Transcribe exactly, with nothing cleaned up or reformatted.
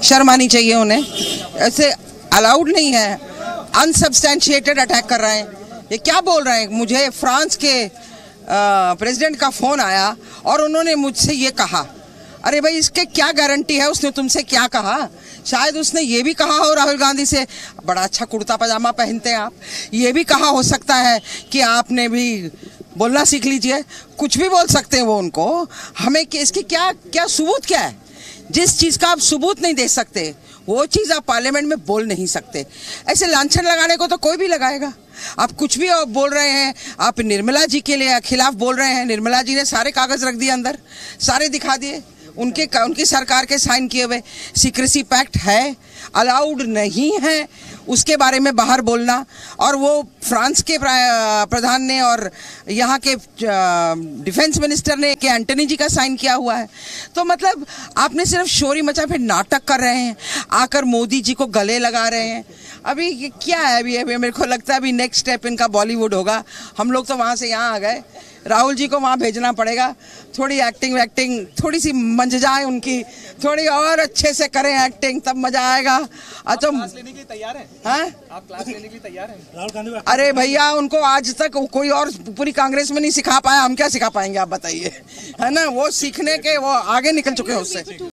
शर्म आनी चाहिए उन्हें, ऐसे अलाउड नहीं है। अनसब्सटैंशिएटेड अटैक कर रहे हैं, ये क्या बोल रहे हैं। मुझे फ्रांस के प्रेसिडेंट का फ़ोन आया और उन्होंने मुझसे ये कहा। अरे भाई, इसके क्या गारंटी है उसने तुमसे क्या कहा। शायद उसने ये भी कहा हो राहुल गांधी से, बड़ा अच्छा कुर्ता पजामा पहनते हैं आप, ये भी कहा हो सकता है कि आपने भी बोलना सीख लीजिए। कुछ भी बोल सकते हैं वो उनको, हमें इसकी क्या क्या सबूत क्या है। जिस चीज़ का आप सबूत नहीं दे सकते वो चीज़ आप पार्लियामेंट में बोल नहीं सकते। ऐसे लांछन लगाने को तो कोई भी लगाएगा। आप कुछ भी बोल रहे हैं, आप निर्मला जी के लिए खिलाफ बोल रहे हैं। निर्मला जी ने सारे कागज़ रख दिए अंदर, सारे दिखा दिए, उनके उनकी सरकार के साइन किए हुए। सीक्रेसी पैक्ट है, अलाउड नहीं है उसके बारे में बाहर बोलना। और वो फ्रांस के प्रधान ने और यहाँ के डिफेंस मिनिस्टर ने के एंटनी जी का साइन किया हुआ है। तो मतलब आपने सिर्फ शोरी मचा, फिर नाटक कर रहे हैं, आकर मोदी जी को गले लगा रहे हैं। अभी ये क्या है, अभी अभी मेरे को लगता है अभी नेक्स्ट स्टेप इनका बॉलीवुड होगा। हम लोग तो वहाँ से यहाँ आ गए, राहुल जी को वहाँ भेजना पड़ेगा। थोड़ी एक्टिंग वैक्टिंग थोड़ी सी मंज जाए उनकी, थोड़ी और अच्छे से करें एक्टिंग, तब मजा आएगा। अच्छा, क्लास लेने के लिए तैयार हैं? हाँ, आप क्लास लेने के लिए तैयार हैं? राहुल गांधी, अरे भैया, उनको आज तक कोई और पूरी कांग्रेस में नहीं सिखा पाया, हम क्या सिखा पाएंगे आप बताइए, है ना। वो सीखने के वो आगे निकल चुके हैं उससे।